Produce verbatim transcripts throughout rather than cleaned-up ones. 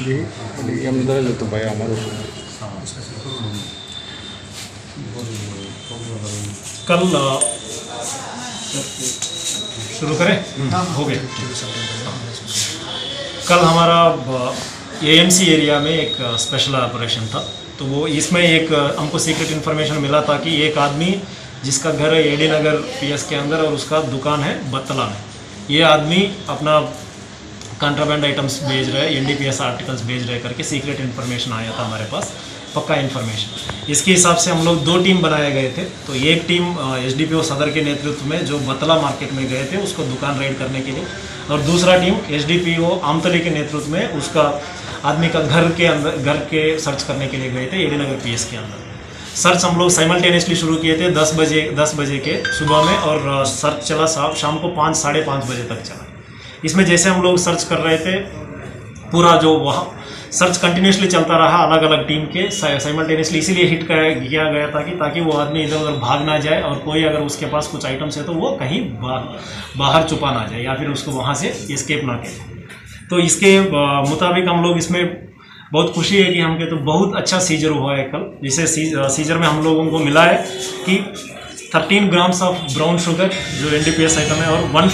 जी हम तो भाई हमारे कल शुरू करें? हो गया। कल हमारा एएमसी एरिया में एक स्पेशल ऑपरेशन था, तो वो इसमें एक हमको सीक्रेट इन्फॉर्मेशन मिला था कि एक आदमी जिसका घर है एडी नगर पीएस के अंदर और उसका दुकान है बत्तला में, ये आदमी अपना कंट्राबैंड आइटम्स भेज रहे हैं, एनडीपीएस आर्टिकल्स भेज रहे करके सीक्रेट इन्फॉर्मेशन आया था हमारे पास, पक्का इन्फॉर्मेशन। इसके हिसाब से हम लोग दो टीम बनाए गए थे। तो एक टीम एसडीपीओ सदर के नेतृत्व में जो बतला मार्केट में गए थे उसको दुकान रेड करने के लिए, और दूसरा टीम एसडीपीओ आमतली के नेतृत्व में उसका आदमी का घर के अंदर घर के सर्च करने के लिए गए थे एडी नगर पीएस के अंदर। सर्च हम लोग साइमल्टेनियसली शुरू किए थे दस बजे दस बजे के सुबह में, और सर्च चला शाम को पाँच साढ़े पाँच बजे तक चला। इसमें जैसे हम लोग सर्च कर रहे थे, पूरा जो वहाँ सर्च कंटिन्यूसली चलता रहा अलग अलग टीम के साइमल्टेनियसली, इसीलिए हिट किया गया था कि ताकि वो आदमी इधर उधर भाग ना जाए, और कोई अगर उसके पास कुछ आइटम्स है तो वो कहीं बाहर बाहर छुपा ना जाए या फिर उसको वहाँ से एस्केप ना करे। तो इसके मुताबिक हम लोग इसमें बहुत खुशी है कि हमके तो बहुत अच्छा सीजर हुआ है कल। जिसे सीजर में हम लोगों को मिला है कि thirteen grams of brown sugar जो एनडीपीएस आइटम है, और वन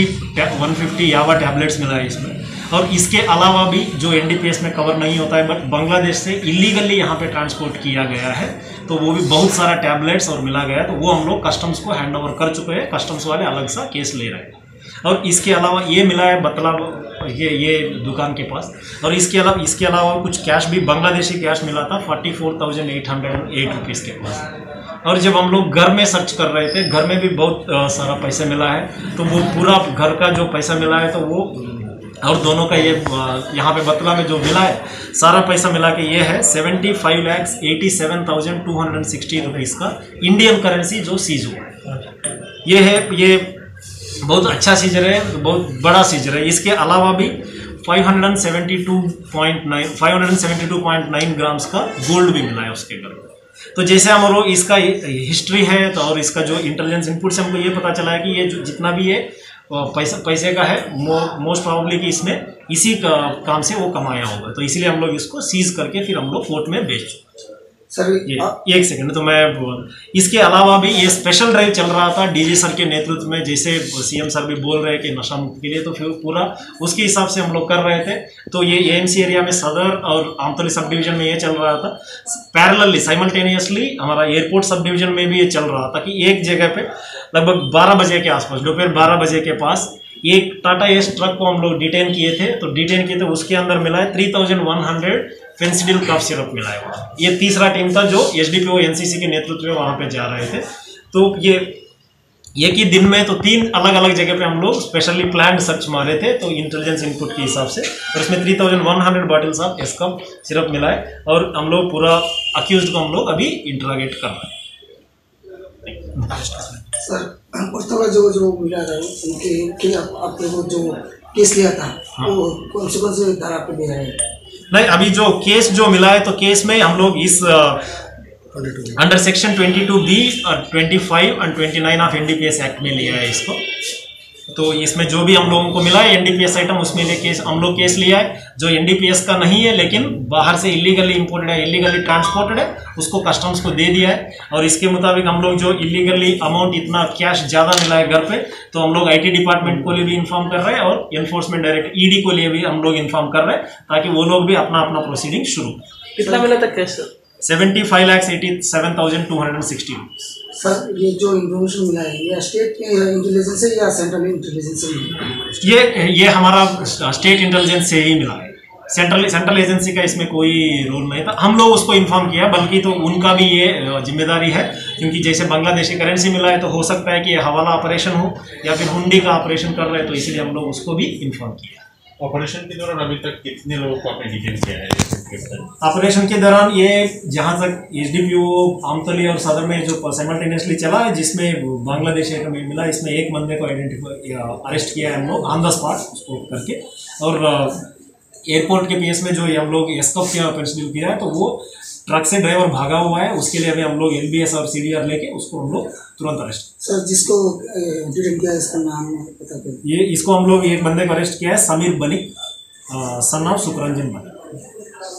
फिफ्टी यावा टैबलेट्स मिला है इसमें। और इसके अलावा भी जो एनडीपीएस में कवर नहीं होता है बट बांग्लादेश से इलीगली यहाँ पे ट्रांसपोर्ट किया गया है, तो वो भी बहुत सारा टैबलेट्स और मिला गया है। तो वो हम लोग कस्टम्स को हैंड ओवर कर चुके हैं, कस्टम्स वाले अलग सा केस ले रहे हैं। और इसके अलावा ये मिला है बतला ये ये दुकान के पास, और इसके अलावा इसके अलावा कुछ कैश भी बांग्लादेशी कैश मिला था forty four thousand eight hundred eight rupees के पास। और जब हम लोग घर में सर्च कर रहे थे, घर में भी बहुत आ, सारा पैसा मिला है। तो वो पूरा घर का जो पैसा मिला है तो वो, और दोनों का ये यहाँ पे बतला में जो मिला है सारा पैसा मिला के ये है seventy five lakhs eighty seven thousand two hundred sixty rupees का इंडियन करेंसी जो सीज हुआ है। ये है ये बहुत अच्छा सीजर है, बहुत बड़ा सीजर है। इसके अलावा भी five seventy two point nine grams का गोल्ड भी मिला है उसके घर में। तो जैसे हम लोग इसका हिस्ट्री है तो और इसका जो इंटेलिजेंस इनपुट से हमको ये पता चला है कि ये जो जितना भी ये पैसा पैसे का है मो, मोस्ट प्रॉब्ली कि इसमें इसी का काम से वो कमाया होगा, तो इसीलिए हम लोग इसको सीज करके फिर हम लोग कोर्ट में भेज चुके। सर ये एक सेकंड, तो मैं इसके अलावा भी ये स्पेशल ड्राइव चल रहा था डीजी सर के नेतृत्व में, जैसे सीएम सर भी बोल रहे हैं कि नशा मुक्त के लिए, तो फिर पूरा उसके हिसाब से हम लोग कर रहे थे। तो ये एएमसी एरिया में सदर और आमतली सब डिवीजन में ये चल रहा था, पैरेलली साइमल्टेनियसली हमारा एयरपोर्ट सब डिवीजन में भी ये चल रहा था कि एक जगह पे लगभग बारह बजे के आसपास, दोपहर बारह बजे के पास एक टाटा एस ट्रक को हम लोग डिटेन किए थे। तो डिटेन किए थे, उसके अंदर मिला है three thousand one hundred Phensedyl cough syrup मिला है वहाँ। ये तीसरा टीम था जो एसडीपीओ एनसीसी के नेतृत्व में वहाँ पे जा रहे थे। तो ये एक ही दिन में तो तीन अलग अलग जगह पे हम लोग स्पेशली प्लान्ड सर्च मारे थे, तो इंटेलिजेंस इनपुट के हिसाब से, और इसमें three thousand one hundred bottles of S cough syrup मिला है। और हम लोग पूरा अक्यूज को हम लोग अभी इंटरोगेट कर रहे हैं। सर पुस्तक जो जो मिला था उनके के आप लोगों जो केस लिया था, हाँ। वो कौन से कौन से धारा पे दे रहे हैं? नहीं, अभी जो केस जो मिला है तो केस में हम लोग इस under section twenty two B और twenty five and twenty nine of NDPS act में लिया है इसको। तो इसमें जो भी हम लोगों को मिला है एनडीपीएस आइटम, उसमें ले केस हम लोग केस लिया है। जो एनडीपीएस का नहीं है लेकिन बाहर से इलीगली इंपोर्टेड है, इलीगली ट्रांसपोर्टेड है, उसको कस्टम्स को दे दिया है। और इसके मुताबिक हम लोग जो इलीगली अमाउंट इतना कैश ज़्यादा मिला है घर पे, तो हम लोग आईटी डिपार्टमेंट को लिए भी इन्फॉर्म कर रहे हैं और एनफोर्समेंट डायरेक्टर ईडी को लिए भी हम लोग इन्फॉर्म कर रहे हैं, ताकि वो लोग भी अपना अपना प्रोसीडिंग शुरू करें। कितना मिला था cash? Seventy five lakhs eighty seven thousand two hundred sixty rupees. Sir ये जो इन्फॉर्मेशन मिला है ये स्टेट इंटेलिजेंस से या सेंट्रल इंटेलिजेंस से? ये ये हमारा स्टेट इंटेलिजेंस से ही मिला है, सेंट्रल सेंट्रल एजेंसी का इसमें कोई रोल नहीं था। हम लोग उसको इन्फॉर्म किया, बल्कि तो उनका भी ये जिम्मेदारी है, क्योंकि जैसे बांग्लादेशी करेंसी मिला है तो हो सकता है कि ये हवाला ऑपरेशन हो या फिर हुंडी का ऑपरेशन कर रहे हैं, तो इसलिए हम लोग उसको भी इन्फॉर्म किया। ऑपरेशन के दौरान अभी तक कितने लोगों को आपने डिटेन किया है? ऑपरेशन के दौरान ये जहाँ तक एसडीपीओ आमतली और सदर में जो साइमल्टेनियसली चला है, जिसमें बांग्लादेश का मिला, इसमें एक बंदे को आइडेंटिफाई अरेस्ट किया है हम लोग ऑन द स्पॉट उसको करके। और एयरपोर्ट के पीएस में जो हम लोग एस्कॉप किया पेंसिल किया है, तो वो ट्रक से ड्राइवर भागा हुआ है, उसके लिए अभी हम लोग एलबीएस और सीडीआर लेके उसको हम लोग तुरंत अरेस्ट। सर जिसको डिटेन किया है इसका नाम पता कर? ये इसको हम लोग एक बंदे को अरेस्ट किया है, समीर बनी, सन ऑफ सुकरंजन बनी।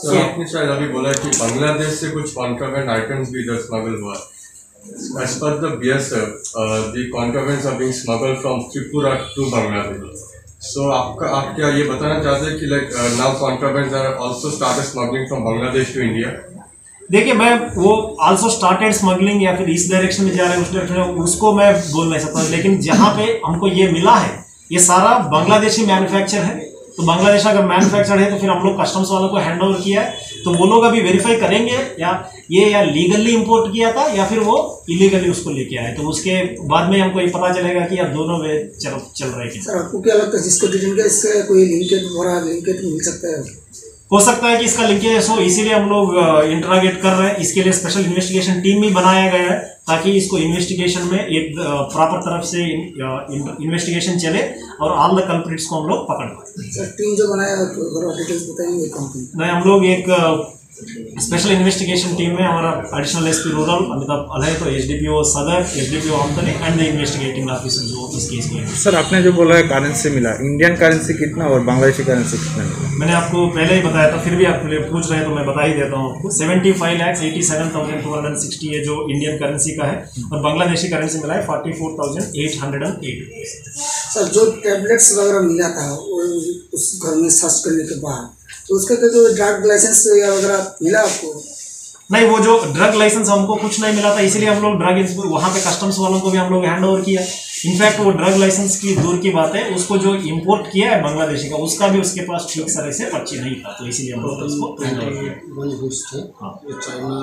सर आपने शायद अभी बोला कि बांग्लादेश से कुछ कॉन्ट्राबैंड आइटम्स भी इधर स्मगल हुआ। As per the B S F, uh, the contrabands are being smuggled from Tripura to Bangladesh. So आपका आप क्या ये बताना चाहते हैं कि like uh, now contrabands are also started smuggling from Bangladesh to India? देखिए, मैं वो आल्सो स्टार्टेड स्मगलिंग या फिर इस डायरेक्शन में जा रहे हैं उस डायरेक्शन में, उसको मैं बोल नहीं सकता, लेकिन जहाँ पे हमको ये मिला है ये सारा बांग्लादेशी मैन्युफैक्चर है। तो बांग्लादेश अगर मैन्युफैक्चर है तो फिर हम लोग कस्टम्स वालों को हैंड ओवर किया है, तो वो लोग अभी वेरीफाई करेंगे या ये या लीगली इंपोर्ट किया था या फिर वो इलीगली उसको लेके आए, तो उसके बाद में हमको ये पता चलेगा कि या दोनों वे चल चल रहे हैं। सर आपको क्या लगता है जिसको डिटेन किया इससे कोई लिंकेज बड़ा लिंकेज मिल सकता है? हो सकता है कि इसका लिंकेज हो, इसीलिए हम लोग इंटरागेट कर रहे हैं। इसके लिए स्पेशल इन्वेस्टिगेशन टीम भी बनाया गया है ताकि इसको इन्वेस्टिगेशन में एक प्रॉपर तरफ से इन्वेस्टिगेशन चले और ऑल द कल्प्रिट्स को हम लोग पकड़ पाए। सर टीम जो बनाया है तो डिटेल्स बताएंगे कंपनी? नहीं, हम लोग एक स्पेशल इन्वेस्टिगेशन टीम में हमारा एडिशनल एसपी रूरल अमिताभ अलह, तो एसडीपीओ सदर, एसडीपीओ आमतनी एंड द इन्वेस्टिगेटिंग ऑफिसर जो इस केस में। सर आपने जो बोला है करेंसी मिला, इंडियन करेंसी कितना और बांग्लादेशी करेंसी कितना मिला? मैंने आपको पहले ही बताया था, फिर भी आप पूछ रहे हैं तो मैं बता ही देता हूँ आपको। Seventy five lakhs eighty seven thousand two hundred sixty है जो इंडियन करेंसी का है, और बांग्लादेशी करेंसी मिला है forty four thousand eight hundred and eight. Sir जो टैबलेट्स वगैरह मिला था वो उस घर में सर्च करने के बाद तो उसका जो ड्रग लाइसेंस या वगैरह मिला आपको? नहीं, वो जो ड्रग लाइसेंस हमको कुछ नहीं मिला था, इसीलिए हम लोग ड्रग वहाँ पे कस्टम्स वालों को भी हम लोग हैंड ओवर किया। इनफैक्ट वो ड्रग लाइसेंस की दूर की बात है, उसको जो इंपोर्ट किया है बांग्लादेशी का उसका भी उसके पास ठीक तरह से पर्ची नहीं था, तो इसीलिए हम लोग उसको हैंड ओवर किया।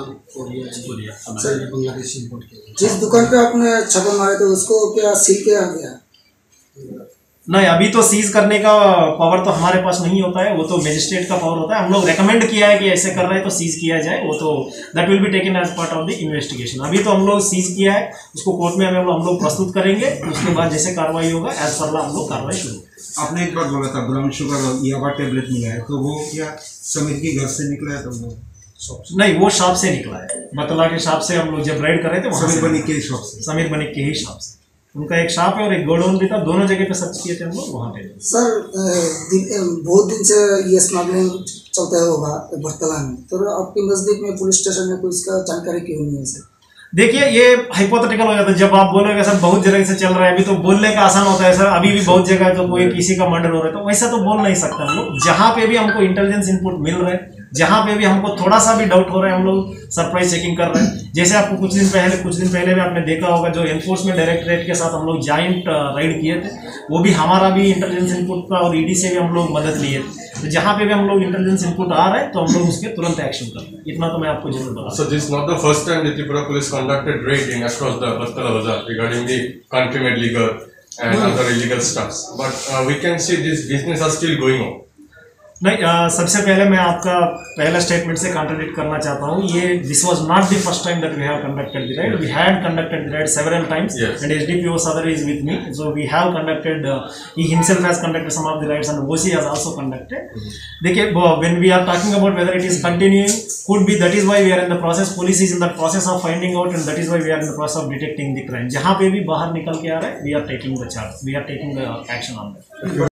जिस दुकान पे आपने छापा मारे थे उसको क्या सील किया गया? नहीं, अभी तो सीज करने का पावर तो हमारे पास नहीं होता है, वो तो मजिस्ट्रेट का पावर होता है। हम लोग रेकमेंड किया है कि ऐसे कर रहे हैं तो सीज किया जाए, वो तो that will be taken as part of the investigation. अभी तो हम लोग सीज किया है, उसको कोर्ट में हमें हम लोग प्रस्तुत करेंगे, उसके बाद जैसे कार्रवाई होगा एज पर हम लोग कार्रवाई शुरू। आपने एक बात बोला था ब्राउन शुगर याबा टेबलेट मिला है, तो वो क्या समीर के घर से निकला है? तो वो नहीं, वो शॉप से निकला है, बतला के शॉप से हम लोग जब राइड कर रहे थे समीर बनी के शॉप से, समीर बनिक के ही शॉप से। उनका एक शॉप है और एक गोडाउन भी था, दोनों जगह पे सर्च किए थे हम लोग वहाँ पे। सर बहुत दिन से ये स्मगलिंग चलता होगा बरतला में, तो आपके नज़दीक में पुलिस स्टेशन में कोई इसका जानकारी क्यों नहीं है सर? देखिए, ये हाइपोथेटिकल हो जाता है जब आप बोलोगे सर बहुत जगह से चल रहा है, अभी तो बोलने का आसान होता है सर, अभी भी बहुत जगह तो कोई किसी का मर्डर हो रहा है, तो वैसा तो बोल नहीं सकता हम लोग। जहाँ पे भी हमको इंटेलिजेंस इनपुट मिल रहा है, जहाँ पे भी हमको थोड़ा सा भी डाउट हो रहा है, हम लोग सरप्राइज चेकिंग कर रहे हैं। जैसे आपको कुछ दिन पहले कुछ दिन पहले भी आपने देखा होगा जो एनफोर्समेंट डायरेक्टरेट के साथ हम लोग जॉइंट राइड किए थे, वो भी हमारा भी इंटेलिजेंस इनपुट का और ईडी से भी हम लोग मदद लिए थे। तो जहाँ पे भी हम लोग इंटेलिजेंस इनपुट आ रहा है तो हम लोग उसके तुरंत एक्शन कर रहे हैं, इतना तो मैं आपको जरूर बता। So this is not the first time the Tripura police conducted raid in across the Bastala Bazaar regarding the country-made liquor and other illegal stuffs, but uh, we can see this business are still going on. नहीं, आ, सबसे पहले मैं आपका पहला statement से contradict करना चाहता हूँ। ये this was not the first time that we have conducted the raid, we had conducted the raid several times and SDPO Sadar is with me, so we have conducted, he himself has conducted some of the raids and OC has also conducted. देखिए, when we are talking about whether it is continuing, could be that is why we are in the process, police is in the process of finding out and that is why we are in the process of detecting the crime. जहाँ पे भी बाहर निकल के आ रहा है, we are taking the charge, we are taking the action on that.